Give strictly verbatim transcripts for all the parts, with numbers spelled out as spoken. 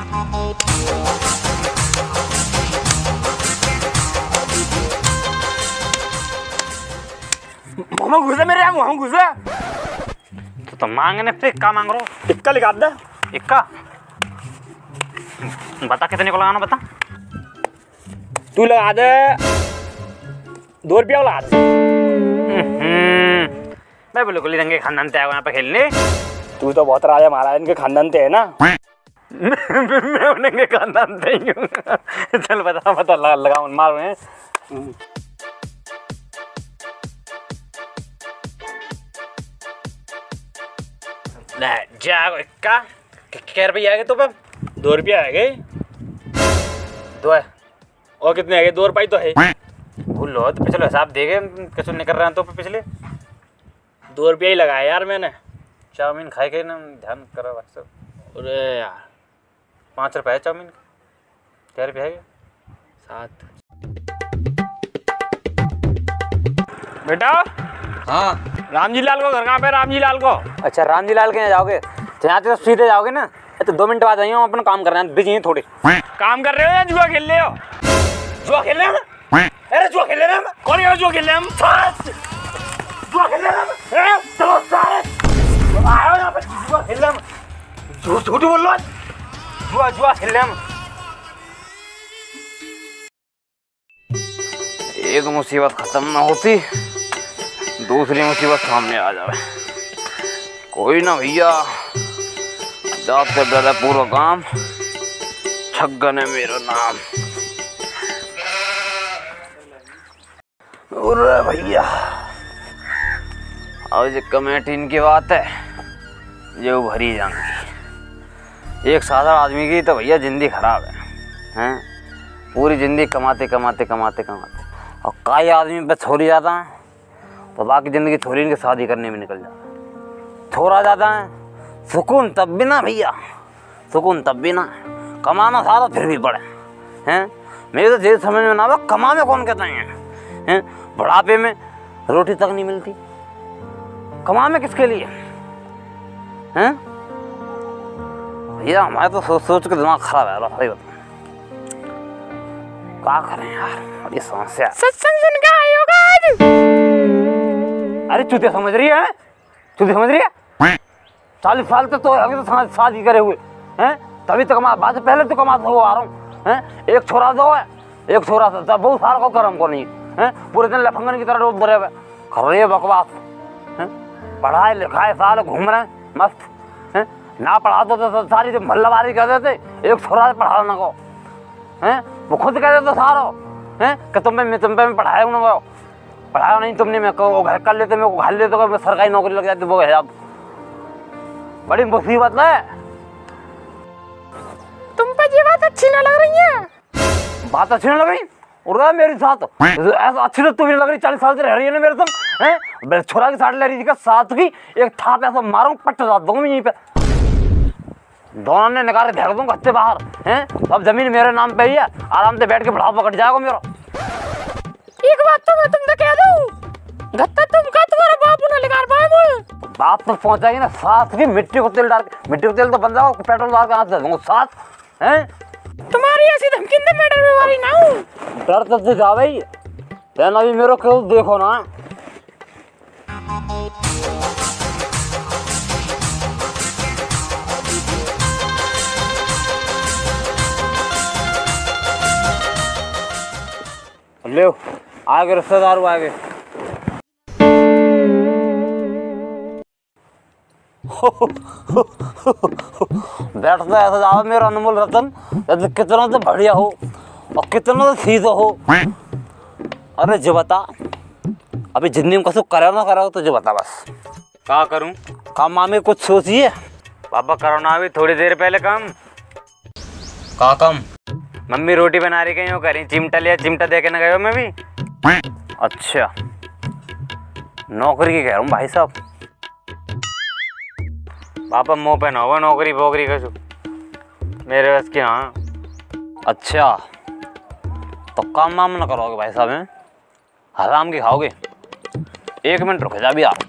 मुँह घुसे मेरे यहाँ, मुँह घुसे। तो तुम मांगने पे इक्का मांग रहे हो? इक्का लिखा दे। इक्का बता कितने को लगाना, बता। तू लगा दे दो रुपया लगा दे। मैं बिल्कुल ही रंगे खानदान से आया हूँ यहाँ पे खेलने। तू तो बहुत राजा महाराज इनके खानदान से है ना। मैं उनके खानदान से ही हूँ। चल बता बता, लगा लगा मार रहे हैं। जाओ इक्का क्या रुपये आ गए? तो पे दो रुपया आ गए। दो है और कितने आ गए? दो रुपये तो है। भूल लो तो पिछले हिसाब देगे कैसे नहीं कर रहे हैं। तो पिछले दो रुपया ही लगाया यार मैंने। चाउमीन खाए के ना, ध्यान करो बस। अरे यार पाँच रुपये है चाउमीन का। क्या रुपये है? सात। बेटा हाँ रामजी लाल को घर कहाँ पे? रामजी लाल को। अच्छा रामजी लाल के यहाँ जाओगे तो यहाँ तो सीधे जाओगे ना, तो दो मिनट बाद आइए, हम अपना काम कर रहे हैं, बिजी हैं थोड़ी। काम कर रहे हो या जुआ खेल रहे हो? जुआ खेल रहे हैं? अरे जुआ खेल रहे हैं? कौन है जुआ खेल रहे हैं? जुआ खेल रहे हैं? चलो सारे आओ यहाँ पे, जुआ खेल रहे हैं। झूठ झूठ बोल रहे हो? जुआ जुआ खेल रहे हैं। एक मुसीबत खत्म ना होती, दूसरी मुसीबत सामने आ जाए। कोई ना भैया, जाते डरे पूरा काम, छगन है मेरा नाम। अरे भैया अब जो कमेटी इनकी बात है जो भरी जाएंगी। एक साधारण आदमी की तो भैया जिंदगी खराब है, हैं? पूरी जिंदगी कमाते कमाते कमाते कमाते और कई आदमी पे छोड़ी जाता है तो बाकी ज़िंदगी थोड़ी इनके शादी करने में निकल जाता है। थोड़ा जाता है सुकून तब भी ना भैया, सुकून तब भी ना, कमाना सारा फिर भी पड़े हैं। मेरे तो ये समझ में ना आवा, कमा में कौन कहते हैं हैं? बुढ़ापे में रोटी तक नहीं मिलती, कमा में किसके लिए हैं? भैया हमारे तो सोच सोच के दिमाग खराब है। सही बता क्या करें यार, बड़ी समस्या। सत्संग सुन के आए होगा आज। अरे चुतिया समझ रही है? चुतिया समझ रही है? चालीस साल तक तो अभी तो शादी करे हुए हैं, तभी तो कमा, बाद से पहले तो कमाता हुआ आ रहा हूँ हैं। एक छोरा दो है, एक छोरा था बहुत सारा को करम को नहीं है, पूरे दिन लफंगन की तरह रोज भरे हुए कर रही है बकवास हैं। पढ़ाए लिखाए साल घूम रहे हैं मस्त हैं, ना पढ़ा दो तो सारी जो मल्लबारी कर देते, एक छोरा पढ़ाना को हैं। वो खुद कह देते सारो हैं कि तुम पे तुम पे मैं पढ़ाया हूँ ना, वो पढ़ाया नहीं तुमने, मैं को घर कर लेते, मेरे को घर लेते, मैं सरकारी नौकरी लग जाती, वो है अब बड़ी मुसीबत है। तुम पर ये बात अच्छी ना लग रही है? बात अच्छी ना लग रही? और मेरे साथ ऐसा अच्छी तो तुम्हें लग रही, चालीस साल से रह रही है ना मेरे संग हैं। छोरा की साथ ले रही थी साथ की, एक थाप ऐसा मारूं पट्ट साथ दूंगा मैं यहीं पे, दोनों ने निकाले फेंक दूंगा हत्ते बाहर हैं। अब जमीन मेरे नाम पे ही है, आराम से बैठ के बढ़ाओ पकड़ जाएगा मेरा। एक बात तो मैं तुमसे कह दूं, गत्ता तुमका तुम्हारा बाप ना निकाल पाए मुझे। बात तो पहुंचाएगी ना, साथ की मिट्टी को तेल डाल के, मिट्टी को तेल तो बन जाओ, पेट्रोल डाल के हाथ दे दूंगा साथ हैं। तुम्हारी ऐसी धमकी तो मैं डर वाली ना हूँ। डर तब से जा भाई, लेना भी मेरे को देखो ना। ले आ गए रिश्तेदार, आ गए। बैठता ऐसा जाओ मेरा अनमोल रतन, कितना तो बढ़िया हो और कितना तो सीधा हो। अरे जो बता, अभी जिंदगी में कसो करे ना करो तो जो बता बस। क्या करूं? काम मामे कुछ सोचिए पापा, करो ना अभी थोड़ी देर पहले काम। का काम? मम्मी रोटी बना रही, कहीं करी चिमटा लिया, चिमटा दे के ना गए हो मैं भी। अच्छा नौकरी की कह रहा हूँ भाई साहब। पापा मुँह पे ना हो नौकरी वोकरी का, मेरे बस की। हाँ अच्छा तो काम वाम ना करोगे भाई साहब हैं, हराम की खाओगे। एक मिनट रुक जा भी आप।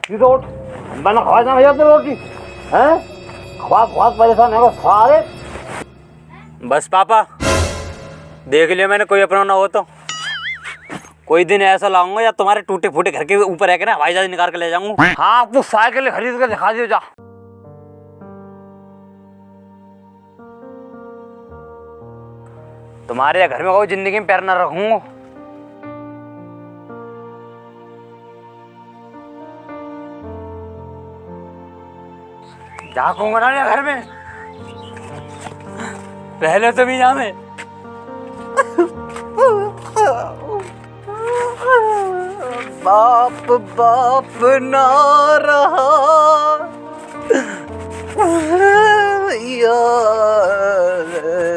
सीधे उठ, मैंने खवा देना भैया तेरी रोटी, हैं? खवा बहुत परेशान है सारे। बस पापा देख लियो मैंने, कोई अपना ना हो तो कोई दिन ऐसा लाऊंगा या तुम्हारे टूटे फूटे घर के ऊपर है ना हवाई जहाज निकाल के ले जाऊंगा। हाँ तू साइकिल खरीद कर दिखा दियो जा। तुम्हारे घर में कोई जिंदगी में पैर न रखूंगा। जाऊंगा ना घर में, पहले तो भी जामे बाप बाप ना रहा यार।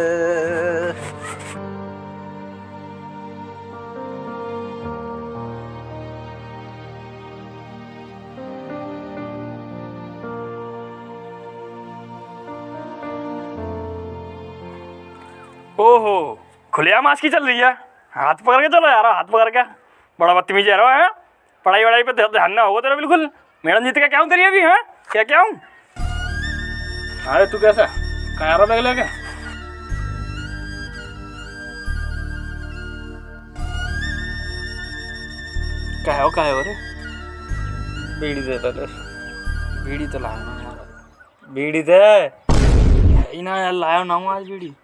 ओहो खुलेआम आज की चल रही है, हाथ पकड़ के चलो यार, हाथ पकड़ के बड़ा बदतमीज है रहा है। पढ़ाई वढ़ाई पे ध्यान ना होगा तेरा बिल्कुल। मैडम जी तो क्या क्या हूँ तेरी अभी, है क्या क्या हूँ? अरे तू कैसा कहाँ रहा बैग लेके? क्या है वो क्या है वो रे? बीड़ी दे पहले, बीड़ी तो लाया ना यार, बीड़ी दे ही ना यार, लाया ना हूँ आज बीड़ी।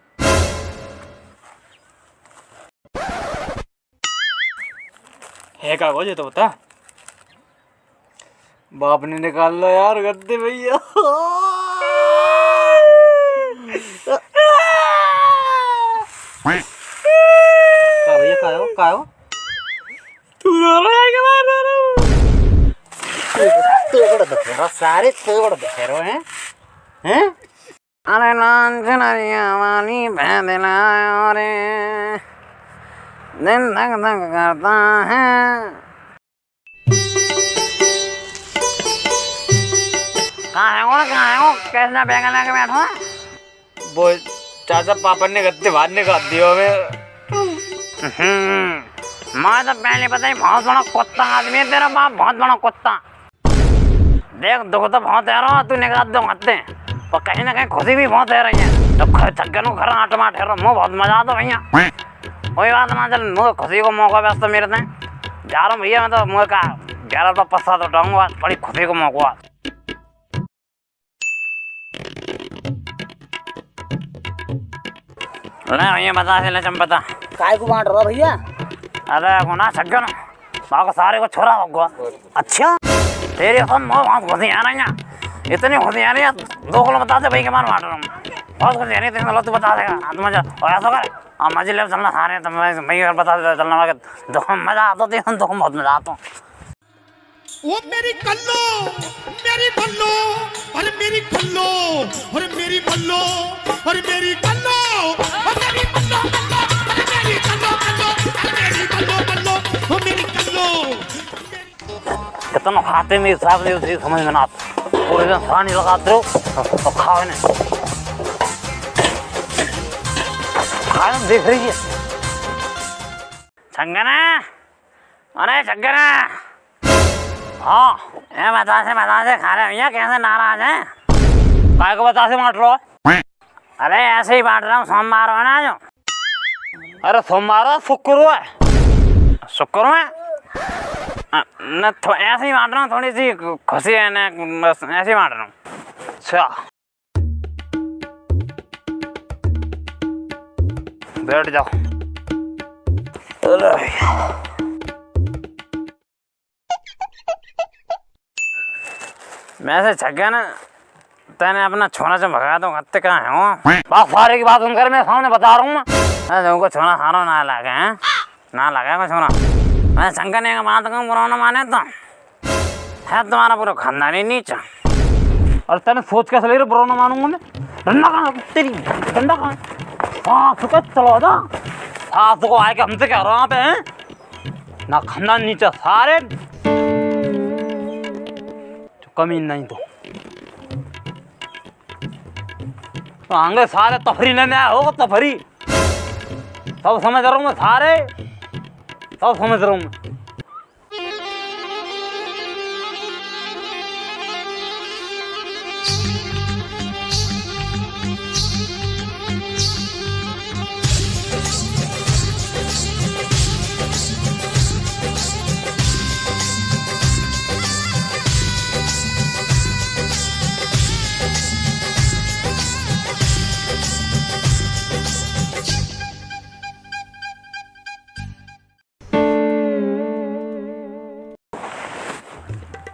है कागज ये तो बता। बाप ने निकाल लो यार गद्दे भैया। का भैया का हो का हो? तू रो रहा है कि मैं रो रहा हूँ? तू बड़ा बखेरो सारे, तू बड़ा बखेरो हैं हैं? अरे लांछनिया वाली बहना रे दिन धक धक करता है। कहाँ है वो कहाँ है वो? कैसे बैगन लेके बैठो? वो चाचा पापा ने गद्दे बाहर निकाल दिया हमें। मैं तो पहले पता ही बहुत बड़ा कुत्ता आदमी है तेरा बाप, बहुत बड़ा कुत्ता। देख दुख तो बहुत है रहा, तू निकाल दो गद्दे और कहीं ना कहीं खुशी भी बहुत है रही है। तो थक घर आठ माठ है मुँह बहुत मजा आता भैया। कोई बात ना, चल मुझे खुशी को मौका व्यस्त मेरे से जा रहा हूँ भैया। मैं तो मुझे का ग्यारह रुपये पस्सा तो उठाऊंगा, बड़ी खुशी को मौका। नहीं भैया बता से लचम बता काय को बांट रहा भैया? अरे गुना छक्का ना बाकी सारे को छोरा होगा। अच्छा तेरे सब मुँह बहुत खुशी आ रही है, इतनी खुशी आ रही है। दो किलो बता दे भाई के मार बांट रहा हूँ, बहुत खुशी आ रही है। तीन किलो तू बता देगा तो मजा और ऐसा कर हाँ मजे ले चलना सारे। तो मैं भाई बता दे चलना दो मजा आता तो दो बहुत मजा आता। वो मेरी कल्लो मेरी बल्लो और मेरी कल्लो और मेरी बल्लो और मेरी कल्लो और मेरी बल्लो कल्लो और मेरी कल्लो कल्लो और मेरी बल्लो बल्लो और मेरी कल्लो। कितना खाते में हिसाब नहीं उसी समझ में ना आता, पूरे दिन सानी लगाते हो तो खाओ इन्हें। खाना देख रही है छंगना, अरे छंगना। हाँ ये बता से बता से खा रहे भैया, कैसे नाराज हैं? काय को बता से बांट लो? अरे ऐसे ही बांट रहा हूँ, सोमवार हो ना जो। अरे सोमवार है शुक्र है, शुक्र है न तो ऐसे ही बांट रहा हूँ, थोड़ी सी खुशी है ना, बस ऐसे ही बांट रहा हूँ। अच्छा बैठ जाओ। मैं से छक्का ना तेने अपना छोना से भगा दो, हत्ते कहाँ है वो? बात सारे की बात सुनकर मैं सामने बता रहा हूँ मैं तुमको छोना सारो ना लगे हैं, ना लगे को छोना। मैं शंकर ने बात कहूँ बुरा ना माने तो है तुम्हारा पूरा खानदान ही नीचा। और तेने सोच कैसे ले रहे बुरा ना मानूंगा मैं? डंडा कहाँ तेरी डंडा कहाँ? सास को चलो जा, सास को आए के हमसे कह रहा पे हैं ना, खानदान नीचा सारे कमी नहीं। तो तो आगे सारे तफरी लेने आए होगा, तफरी सब समझ रहा हूँ मैं, सारे सब समझ रहा हूँ मैं।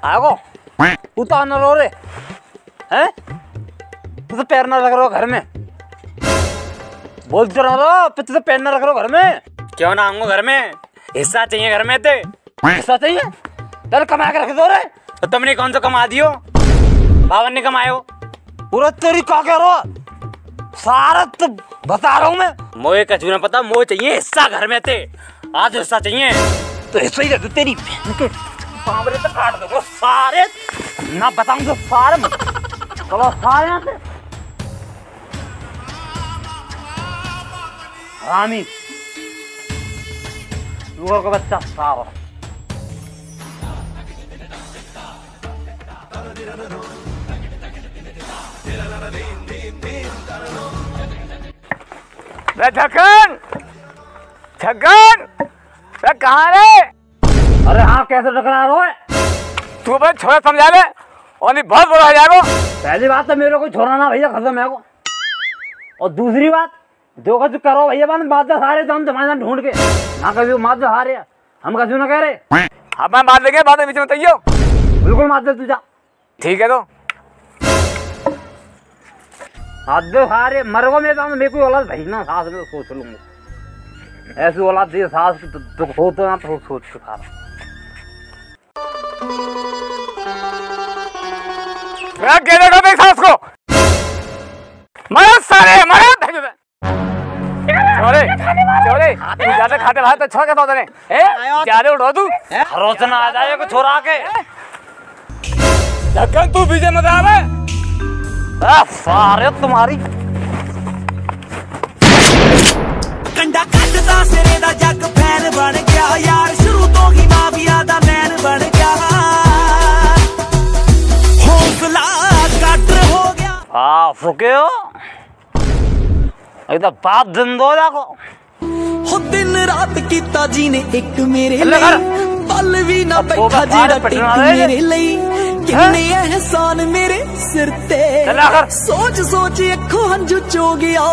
आगो तू तो न रो रे हैं, तू तो पैर न रख रहा घर में, बोल तो रहा रो, तू तो पैर न रख रहा घर में। क्यों ना आऊंगा घर में, हिस्सा चाहिए घर में। ते हिस्सा चाहिए तेरे, कमा के रख दो रे। तो तुमने कौन सा कमा दियो, बावन ने कमायो। पूरा तेरी का कह रहा सारा तो बता रहा हूँ मैं। मोए कछु ना पता, मोए चाहिए हिस्सा घर में। ते आज हिस्सा चाहिए तो हिस्सा ही दे दो तेरी बहन के पावरे तो काट दो सारे ना बताऊं तो सारे मत चलो सारे यहाँ से रामी लोगों का बच्चा सारा झक्कन झक्कन कहाँ रे? अरे हाँ कैसे टकरा रहा है तू अपने छोरा समझा ले और नहीं बहुत बुरा हो जाएगा। पहली बात तो मेरे को छोड़ा ना भैया खत्म है को, और दूसरी बात देखो तू करो भैया बात बात हारे तो हम तुम्हारे ढूंढ के ना कभी मात हारे हम कभी ना कह रहे हाँ मैं मार देंगे, बात बीच में बताइयो। बिल्कुल मात दे तू जा ठीक है तो हाथ दे हारे मर गो मेरे मेरे को औलाद भेजना सास में सोच लूंगा, ऐसी औलाद दे सास तो दुख हो तो ना तो सोच के खा मैं कहने का देख सास को मरो सारे मरो छोरे छोरे तू ज्यादा खाते भाई तो छोड़ के तो देने ए ज्यादा उठो तू रोजना आ जाए को छोरा के झक्कन तू बीजे मत आवे सारे तुम्हारी कंडा कटदा सिरे दा जग फैन बन गया यार, शुरू तो ही माफिया दा मैन बन गया, हौसला कट हो गया। हाँ फुके हो इधर बाप दिन दो जाको हो दिन रात कीता जी ने एक मेरे ले लिए, पल भी ना बैठा जेड़ा टिक मेरे लिए, कितने एहसान मेरे सिर ते, सोच सोच अखों हंझू चो गया,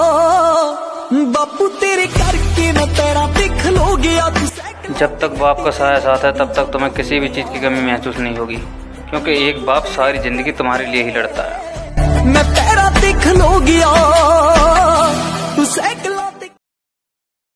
बापू तेरे करके न तेरा देख लो गया तू। जब तक बाप का साया साथ है तब तक तुम्हें किसी भी चीज की कमी महसूस नहीं होगी, क्योंकि एक बाप सारी जिंदगी तुम्हारे लिए ही लड़ता है। मैं तेरा देख लो गया।